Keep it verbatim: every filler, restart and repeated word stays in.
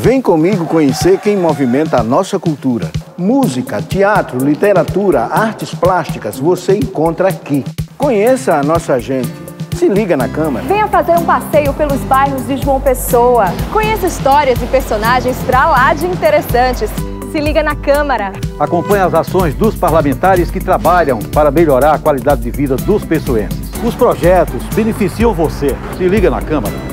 Vem comigo conhecer quem movimenta a nossa cultura. Música, teatro, literatura, artes plásticas, você encontra aqui. Conheça a nossa gente. Se liga na Câmara. Venha fazer um passeio pelos bairros de João Pessoa. Conheça histórias e personagens pra lá de interessantes. Se liga na Câmara. Acompanhe as ações dos parlamentares que trabalham para melhorar a qualidade de vida dos pessoenses. Os projetos beneficiam você. Se liga na Câmara.